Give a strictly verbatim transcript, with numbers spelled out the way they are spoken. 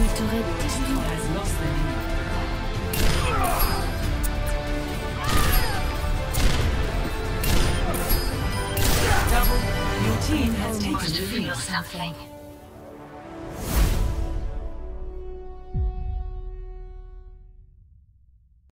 turret destroyed. Has lost the lead. Double. Your team has taken the lead. Something.